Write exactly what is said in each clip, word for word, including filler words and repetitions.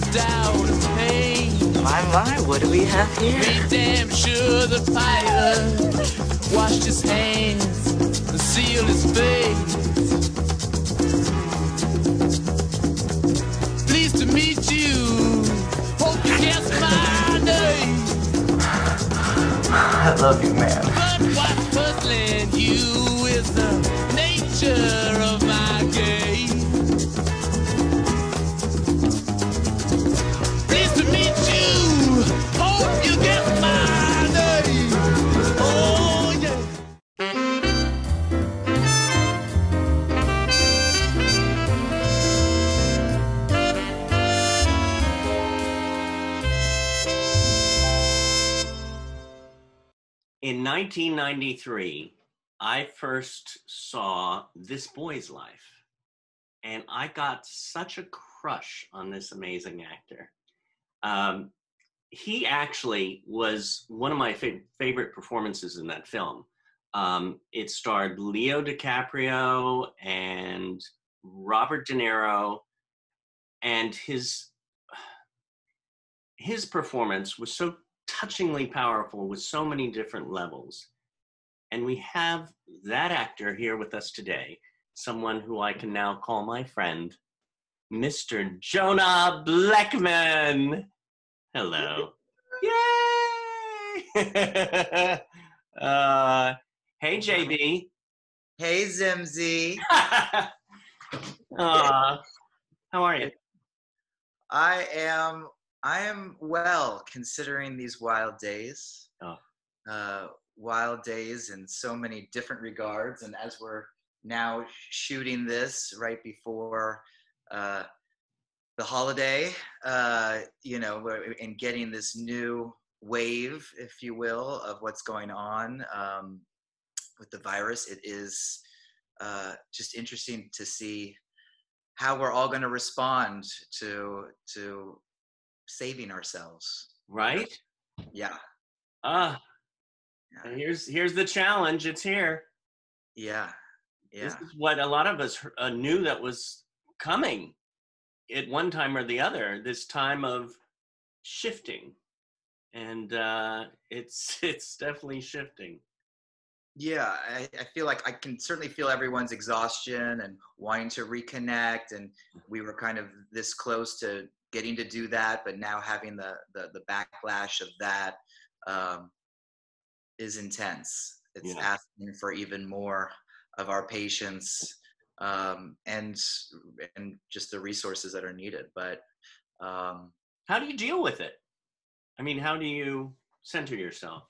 doubt and pain. My, my, what do we have here? Be damn sure the pilot washed his hands and sealed his face. Pleased to meet you. Hope you guess my name. I love you, man. But what's puzzling you is the nature of my game. Pleased to meet you. Hope you get my name. Oh, yeah. In nineteen ninety-three, I first saw This Boy's Life, and I got such a crush on this amazing actor. Um, he actually was one of my fa- favorite performances in that film. Um, it starred Leo DiCaprio and Robert De Niro, and his his performance was so touchingly powerful with so many different levels. And we have that actor here with us today, someone who I can now call my friend, Mister Jonah Blackman. Hello. Yay! uh, hey, J B. Hey, Zimzy. uh, how are you? I am, I am well, considering these wild days. Oh. Uh, wild days in so many different regards. And as we're now shooting this right before uh, the holiday, uh, you know, and getting this new wave, if you will, of what's going on um, with the virus, it is uh, just interesting to see how we're all going to respond to to saving ourselves. Right? Yeah. Ah. Uh, yeah. Here's here's the challenge. It's here. Yeah. Yeah. This is what a lot of us uh, knew that was coming at one time or the other. This time of shifting, and uh, it's it's definitely shifting. Yeah, I, I feel like I can certainly feel everyone's exhaustion and wanting to reconnect. And we were kind of this close to getting to do that, but now having the the, the backlash of that um, is intense. It's Yeah. asking for even more of our patience um, and and just the resources that are needed. But um, how do you deal with it? I mean, how do you center yourself?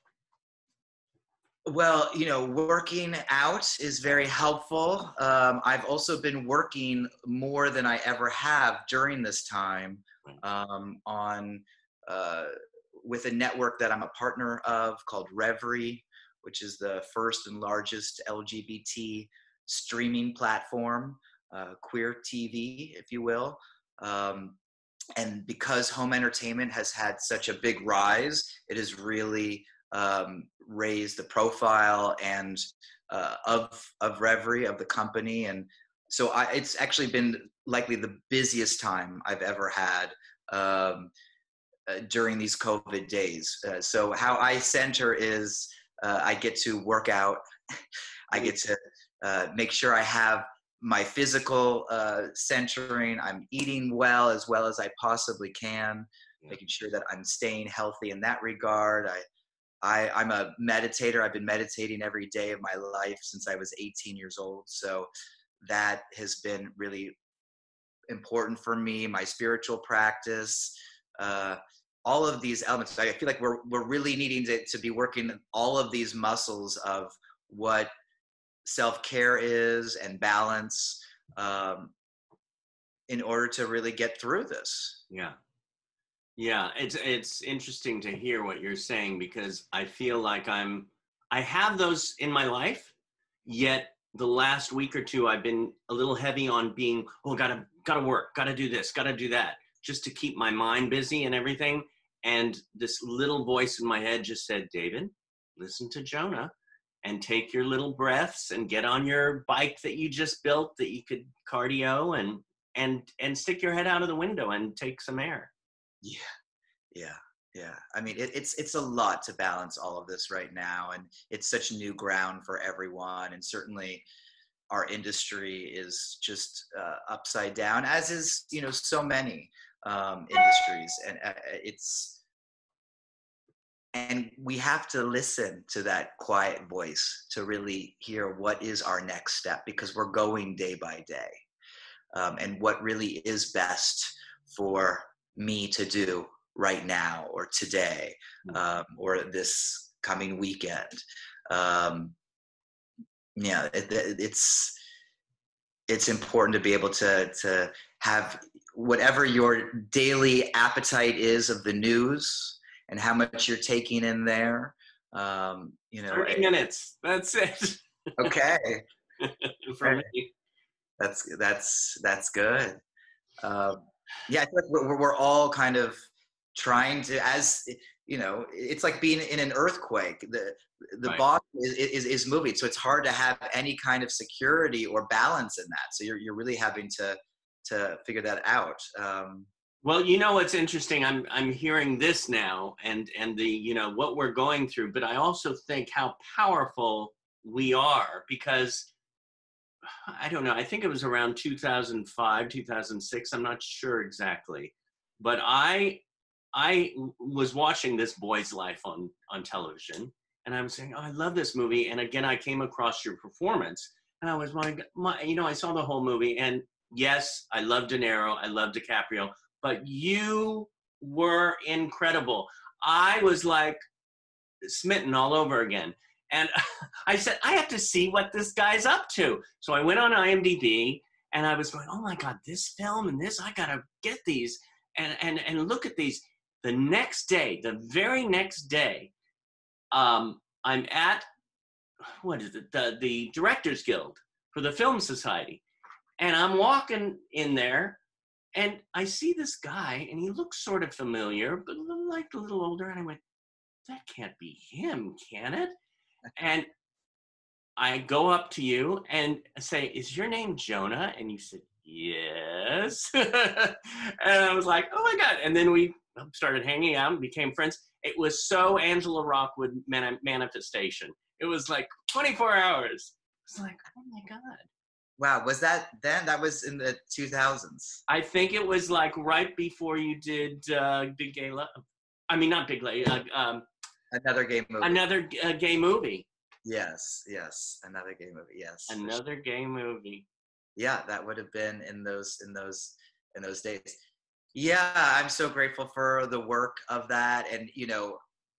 Well, you know, working out is very helpful. Um, I've also been working more than I ever have during this time um, on uh, with a network that I'm a partner of called Revry, which is the first and largest L G B T streaming platform, uh, queer T V, if you will. Um, and because home entertainment has had such a big rise, it has really um, raised the profile and uh, of of Revry, of the company. And so I, it's actually been likely the busiest time I've ever had um, uh, during these COVID days. Uh, so how I center is uh, I get to work out. I get to uh, make sure I have my physical uh, centering. I'm eating well as well as I possibly can, making sure that I'm staying healthy in that regard. I I, I'm a meditator. I've been meditating every day of my life since I was eighteen years old. So that has been really important for me, my spiritual practice, uh, all of these elements. I feel like we're, we're really needing to, to be working all of these muscles of what self-care is and balance um, in order to really get through this. Yeah. Yeah, it's it's interesting to hear what you're saying, because I feel like I'm I have those in my life, yet the last week or two I've been a little heavy on being, oh, gotta gotta work, gotta do this, gotta do that, just to keep my mind busy and everything. And this little voice in my head just said, David, listen to Jonah and take your little breaths and get on your bike that you just built that you could cardio and and and stick your head out of the window and take some air. Yeah, yeah, yeah. I mean, it, it's it's a lot to balance all of this right now, and it's such new ground for everyone. And certainly, our industry is just uh, upside down, as is you know so many um, industries, and uh, it's and we have to listen to that quiet voice to really hear what is our next step, because we're going day by day, um, and what really is best for me to do right now or today, um, or this coming weekend. Um, yeah, it, it's it's important to be able to to have whatever your daily appetite is of the news and how much you're taking in there. Um, you know, thirty minutes. That's it. Okay. For me. That's that's that's good. Um, yeah, I feel like we're we're all kind of trying to, as you know, it's like being in an earthquake. The the Right. boss is, is is moving, so it's hard to have any kind of security or balance in that. So you're you're really having to to figure that out. Um, Well, you know what's interesting? I'm I'm hearing this now, and and the you know what we're going through, but I also think how powerful we are, because I don't know. I think it was around two thousand five, two thousand six. I'm not sure exactly, but I I was watching This Boy's Life on on television, and I was saying, "Oh, I love this movie." And again, I came across your performance, and I was my, my you know, I saw the whole movie, and yes, I love De Niro, I love DiCaprio, but you were incredible. I was like smitten all over again. And I said, I have to see what this guy's up to. So I went on IMDb, and I was going, oh my God, this film and this, I gotta get these and, and, and look at these. The next day, the very next day, um, I'm at, what is it, the, the Directors Guild for the Film Society. And I'm walking in there, and I see this guy, and he looks sort of familiar, but like a little older. And I went, that can't be him, can it? And I go up to you and say, is your name Jonah? And you said, yes. And I was like, oh my God. And then we started hanging out and became friends. It was so Angela Rockwood man- manifestation. It was like twenty-four hours. It was like, oh my God. wow, was that then? That was in the two thousands. I think it was like right before you did uh, Big Gay Love. I mean, not Big Gay, uh, um, Another gay movie. another uh, gay movie. Yes, yes, another gay movie. Yes, Another gay movie. yeah, that would have been in those in those in those days. Yeah, I'm so grateful for the work of that, and you know,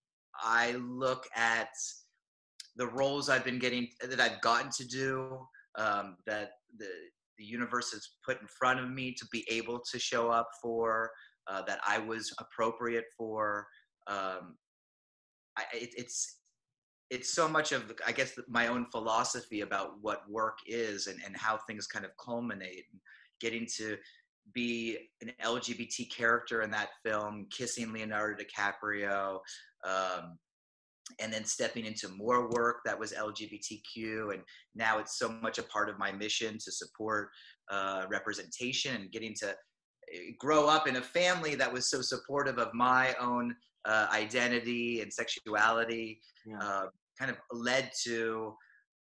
I look at the roles I've been getting, that I've gotten to do, um, that the the universe has put in front of me to be able to show up for, uh, that I was appropriate for. Um, I, it, it's it's so much of, I guess, my own philosophy about what work is, and, and how things kind of culminate. And getting to be an L G B T character in that film, kissing Leonardo DiCaprio, um, and then stepping into more work that was L G B T Q. And now it's so much a part of my mission to support uh, representation, and getting to grow up in a family that was so supportive of my own uh, identity and sexuality. Yeah. Uh, kind of led to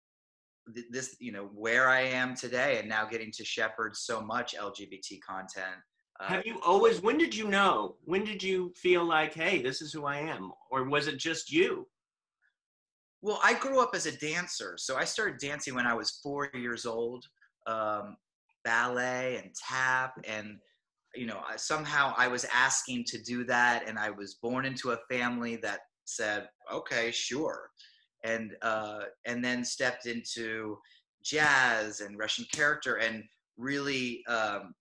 th- this, you know, where I am today, and now getting to shepherd so much L G B T content. Uh, Have you always, when did you know? When did you feel like, hey, this is who I am? Or was it just you? Well, I grew up as a dancer. So I started dancing when I was four years old, um, ballet and tap. And, you know, I, somehow I was asking to do that. And I was born into a family that said, okay, sure. And, uh, and then stepped into jazz and Russian character, and really um,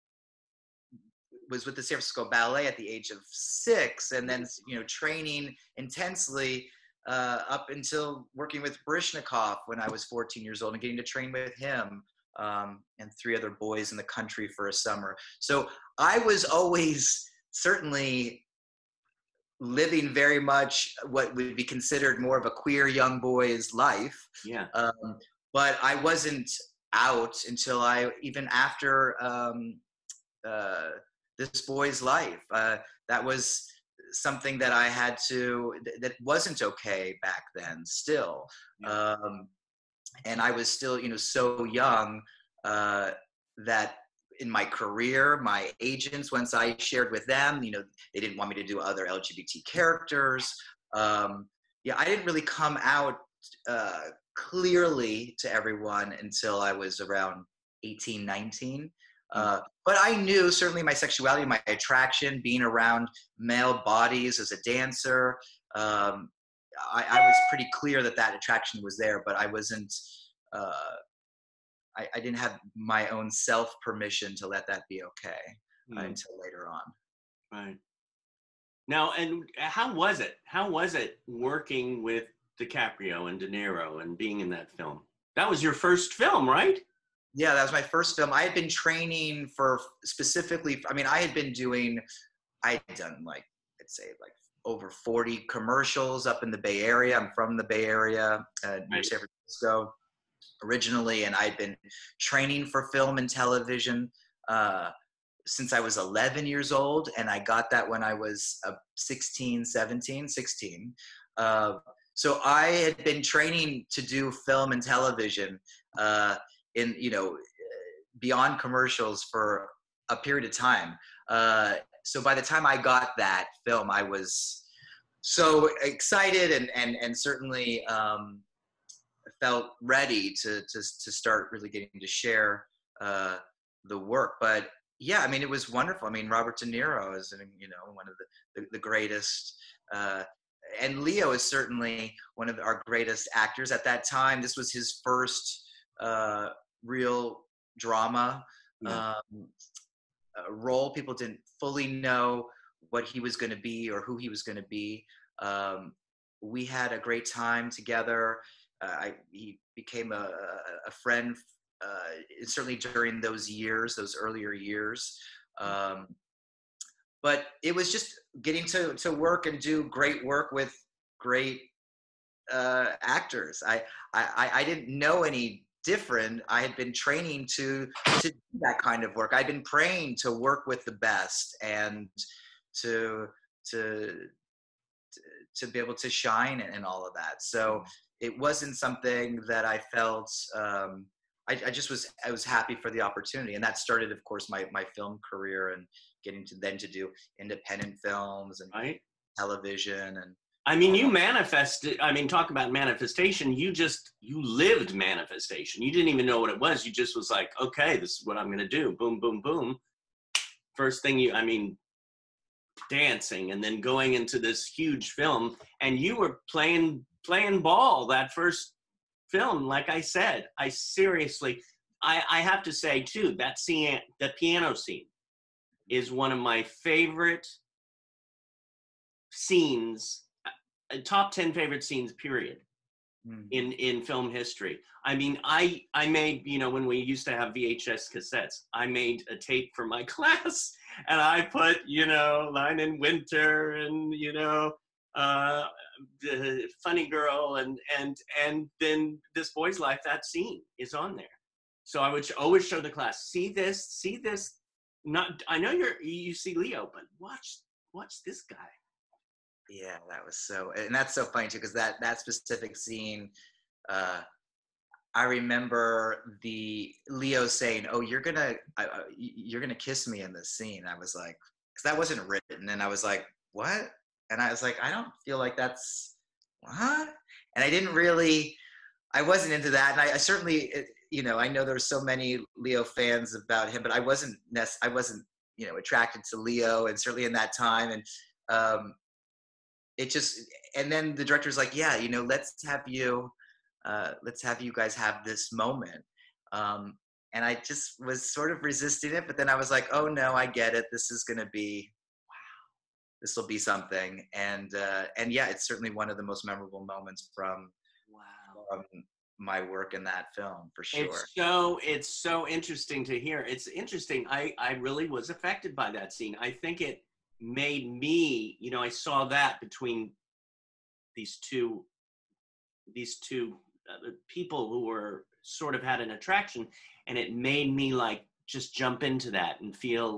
was with the San Francisco Ballet at the age of six. And then, you know, training intensely uh, up until working with Baryshnikov when I was fourteen years old, and getting to train with him um, and three other boys in the country for a summer. So I was always certainly living very much what would be considered more of a queer young boy's life. Yeah. Um, but I wasn't out until I, even after um, uh, This Boy's Life. Uh, that was something that I had to, that wasn't okay back then still. Yeah. Um, and I was still, you know, so young uh, that in my career, my agents, once I shared with them, you know, they didn't want me to do other L G B T characters. Um, yeah, I didn't really come out uh, clearly to everyone until I was around eighteen, nineteen. Uh, but I knew certainly my sexuality, my attraction, being around male bodies as a dancer. Um, I, I was pretty clear that that attraction was there, but I wasn't, uh, I, I didn't have my own self permission to let that be okay mm. uh, until later on. Right. Now, and how was it? How was it working with DiCaprio and De Niro and being in that film? That was your first film, right? Yeah, that was my first film. I had been training for specifically, I mean, I had been doing, I had done like, I'd say like over forty commercials up in the Bay Area. I'm from the Bay Area, uh, near right. San Francisco originally, and I'd been training for film and television uh, since I was eleven years old, and I got that when I was uh, sixteen, seventeen, sixteen. Uh, so I had been training to do film and television uh, in, you know, beyond commercials for a period of time. Uh, so by the time I got that film, I was so excited and and and certainly um, felt ready to to to start really getting to share uh, the work. But yeah, I mean, it was wonderful. I mean, Robert De Niro is, you know, one of the the, the greatest. Uh, and Leo is certainly one of our greatest actors at that time. This was his first uh, real drama yeah. um, uh, role. People didn't fully know what he was going to be or who he was going to be. Um, we had a great time together. Uh, I, he became a, a friend, uh, certainly during those years, those earlier years. Um, but it was just getting to, to work and do great work with great uh, actors. I, I, I didn't know any different. I had been training to to do that kind of work. I'd been praying to work with the best and to to to be able to shine and all of that. So it wasn't something that I felt. Um, I, I just was I was happy for the opportunity, and that started, of course, my my film career and getting to then to do independent films and right. television and. I mean, you manifested, I mean, talk about manifestation. You just, you lived manifestation. You didn't even know what it was. You just was like, okay, this is what I'm going to do. Boom, boom, boom. First thing you, I mean, dancing and then going into this huge film. And you were playing, playing ball that first film. Like I said, I seriously, I, I have to say too, that scene, the piano scene is one of my favorite scenes. Top ten favorite scenes, period, mm. in, in film history. I mean, I I made, you know, when we used to have V H S cassettes, I made a tape for my class, and I put, you know, Line in Winter and, you know, uh, the Funny Girl, and, and, and then This Boy's Life, that scene is on there. So I would always show the class, see this, see this, not, I know you're, you see Leo, but watch, watch this guy. Yeah, that was so, and that's so funny too, because that that specific scene, uh, I remember the Leo saying, "Oh, you're gonna, uh, you're gonna kiss me in this scene." I was like, because that wasn't written, and I was like, "What?" And I was like, "I don't feel like that's what," and I didn't really, I wasn't into that, and I, I certainly, you know, I know there's so many Leo fans about him, but I wasn't, nec- I wasn't, you know, attracted to Leo, and certainly in that time, and. Um, It just, and then the director's like, yeah, you know, let's have you, uh, let's have you guys have this moment. Um, and I just was sort of resisting it, but then I was like, oh no, I get it. This is going to be, wow, this will be something. And, uh, and yeah, it's certainly one of the most memorable moments from, wow. from my work in that film, for sure. It's so, it's so interesting to hear. It's interesting. I, I really was affected by that scene. I think it made me, you know, I saw that between these two, these two uh, people who were sort of had an attraction, and it made me like just jump into that and feel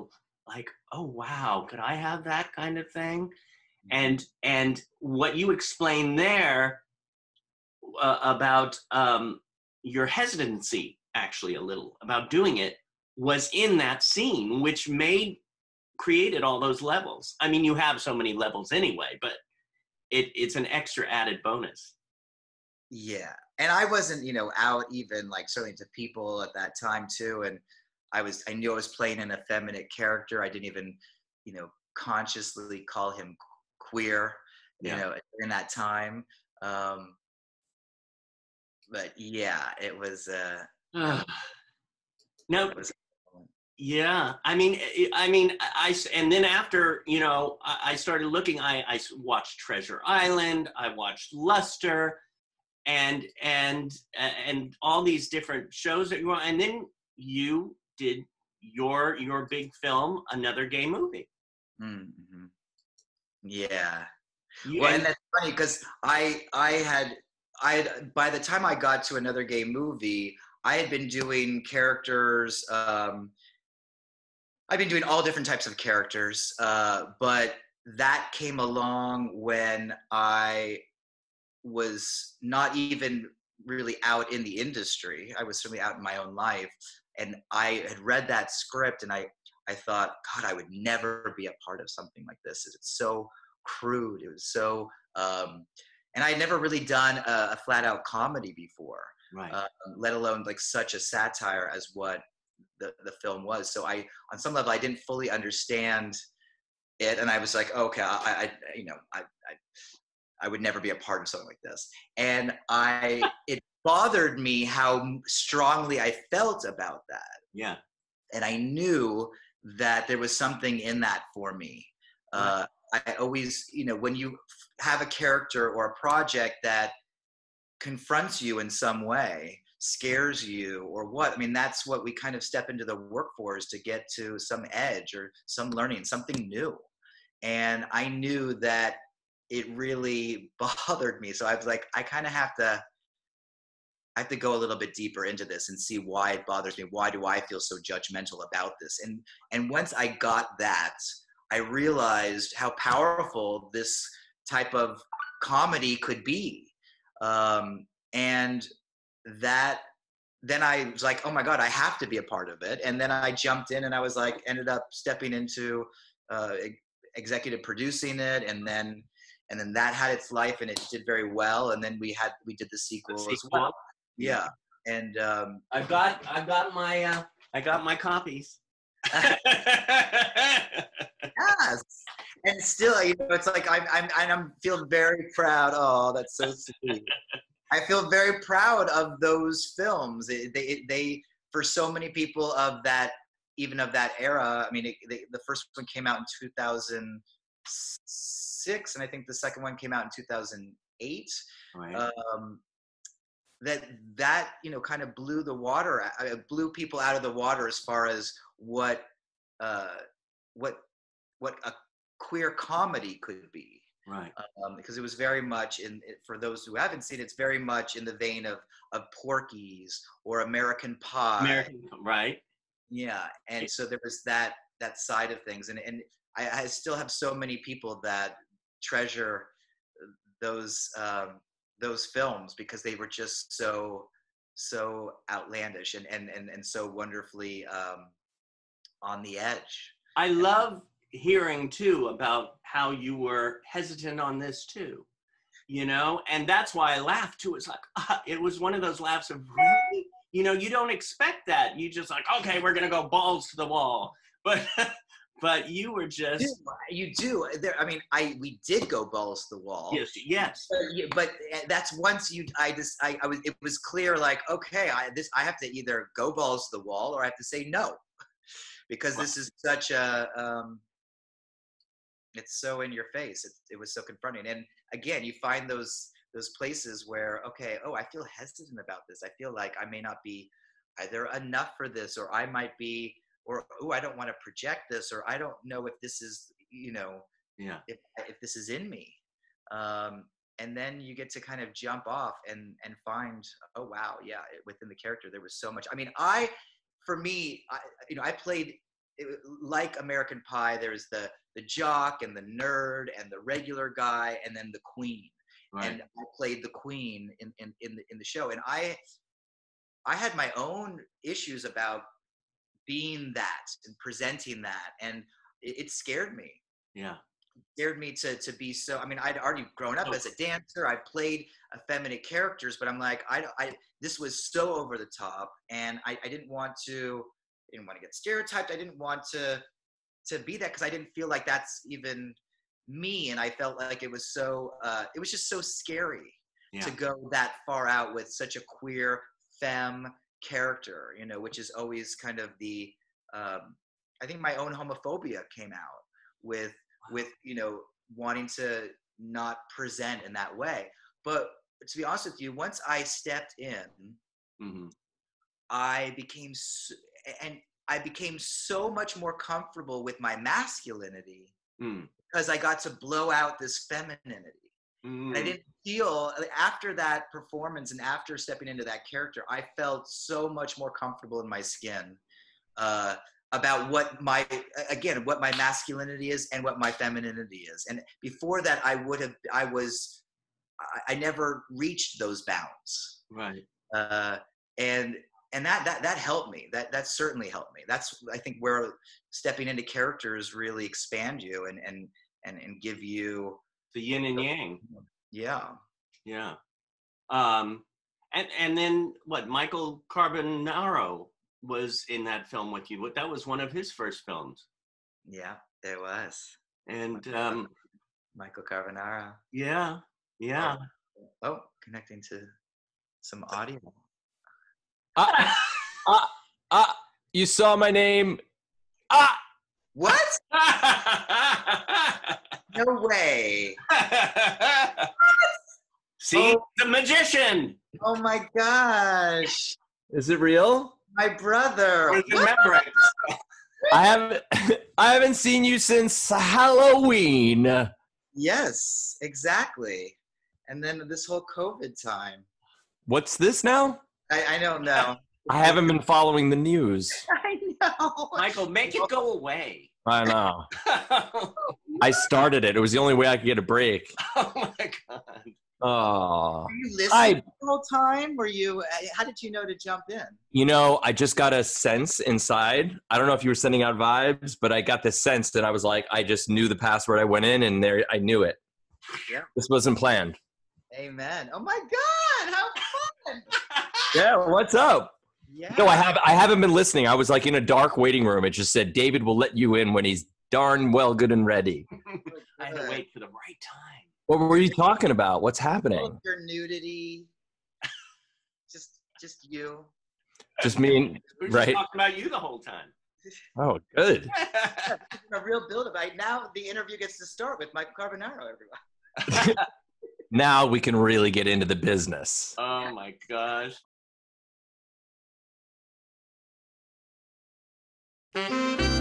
like, oh wow, could I have that kind of thing? And and what you explained there uh, about um, your hesitancy, actually, a little about doing it, was in that scene, which made created all those levels. I mean, you have so many levels anyway, but it, it's an extra added bonus. Yeah, and I wasn't, you know, out even like certainly to people at that time too, and I was, I knew I was playing an effeminate character. I didn't even, you know, consciously call him queer, you Yeah. know, in that time. Um, but yeah, it was. Uh, Uh, no, it was yeah. I mean, I mean, I and then after, you know, I started looking. I I watched Treasure Island. I watched Luster, and and and all these different shows that you want. And then you did your your big film, Another Gay Movie. mm-hmm. Yeah. You, Well, and, and that's funny because I I had I had, by the time I got to Another Gay Movie, I had been doing characters. Um, I've been doing all different types of characters, uh, but that came along when I was not even really out in the industry. I was certainly out in my own life, and I had read that script, and I I thought, God, I would never be a part of something like this. It's so crude. It was so, um, and I had never really done a, a flat out comedy before, right. uh, let alone like such a satire as what the the film was. So I, on some level, I didn't fully understand it, and I was like, okay, I, I you know, I, I I would never be a part of something like this. And I, it bothered me how strongly I felt about that. Yeah. And I knew that there was something in that for me. Uh, I always, you know, when you have a character or a project that confronts you in some way, scares you or what, I mean, that's what we kind of step into the work for, is to get to some edge or some learning, something new. And I knew that it really bothered me. So I was like, I kind of have to, I have to go a little bit deeper into this and see why it bothers me. Why do I feel so judgmental about this? And and once I got that, I realized how powerful this type of comedy could be. Um, and that then I was like, oh my God, I have to be a part of it. And then I jumped in and I was like, ended up stepping into uh, executive producing it, and then and then that had its life and it did very well. And then we had we did the sequel, The as sequel. well. Yeah, and um, I've got I've got my uh, I got my copies. yes, and still, you know, it's like I'm I'm I'm feel very proud. Oh, that's so sweet. I feel very proud of those films. They they, they for so many people of that, even of that era. I mean, it, they, the first one came out in two thousand six, and I think the second one came out in two thousand eight. Right. Um, that that you know kind of blew the water, uh, blew people out of the water as far as what uh, what what a queer comedy could be. Right. Um, because it was very much in, for those who haven't seen it, it's very much in the vein of of Porky's or American Pie. American, right. Yeah, and so there was that that side of things, and and I, I still have so many people that treasure those um, those films because they were just so so outlandish and and and, and so wonderfully um, on the edge. I love hearing too about how you were hesitant on this too, you know, and that's why I laughed too. It's like, uh, it was one of those laughs of, really? You know, you don't expect that. You just like, okay, we're going to go balls to the wall. But, but you were just. You do. There, I mean, I, we did go balls to the wall. Yes. Yes. But, but that's once you, I just, I, I was, it was clear like, okay, I, this, I have to either go balls to the wall or I have to say no, because this is such a, um, it's so in your face. It, it was so confronting. And again, you find those those places where, okay, oh, I feel hesitant about this. I feel like I may not be either enough for this, or I might be, or, oh, I don't want to project this, or I don't know if this is, you know, yeah, if, if this is in me. Um, and then you get to kind of jump off and, and find, oh, wow, yeah, within the character, there was so much. I mean, I, for me, I, you know, I played it, like American Pie, there's the the jock and the nerd and the regular guy, and then the queen. Right. And I played the queen in in in the, in the show, and I I had my own issues about being that and presenting that, and it, it scared me. Yeah. It scared me to to be so. I mean, I'd already grown up Oh. as a dancer. I played effeminate characters, but I'm like, I, I this was so over the top, and I, I didn't want to. I didn't want to get stereotyped. I didn't want to to be that because I didn't feel like that's even me, and I felt like it was so. Uh, it was just so scary Yeah. to go that far out with such a queer femme character, you know, which is always kind of the. Um, I think my own homophobia came out with with you know wanting to not present in that way. But to be honest with you, once I stepped in, Mm-hmm. I became so, and I became so much more comfortable with my masculinity Mm. because I got to blow out this femininity. Mm. And I didn't feel after that performance and after stepping into that character, I felt so much more comfortable in my skin uh, about what my again what my masculinity is and what my femininity is. And before that, I would have I was I, I never reached those bounds. Right. Uh, and and that that that helped me. That that certainly helped me. That's I think where stepping into characters really expand you and and and, and give you The yin and yang. yeah. Yeah. Um, and and then what? Michael Carbonaro was in that film with you. What? That was one of his first films. Yeah, it was. And um, Michael Carbonaro. yeah, yeah. Oh, connecting to some audio. Ah, ah, ah, you saw my name. Ah! What? No way. See, Oh. the magician. Oh my gosh. Is it real? My brother. Remember it. I haven't I haven't seen you since Halloween. Yes, exactly. And then this whole COVID time. What's this now? I, I don't know. I haven't been following the news. I know. Michael, make it go away. I know. Oh I started it. It was the only way I could get a break. my God. Oh. Were you listening I- the whole time? Were you? How did you know to jump in? You know, I just got a sense inside. I don't know if you were sending out vibes, but I got this sense that I was like, I just knew the password. I went in and there I knew it. Yeah. This wasn't planned. Amen. Oh my God! How fun! Yeah, what's up? Yeah. No, I have I haven't been listening. I was like in a dark waiting room. It just said David will let you in when he's darn well good and ready. I had to wait for the right time. What were you talking about? What's happening? Your nudity. Just, just you. Just me and We were just right. talking about you the whole time. Oh, good. A real build-up. I, now the interview gets to start with Michael Carbonaro. Everyone. Now we can really get into the business. Oh my gosh. Thank you.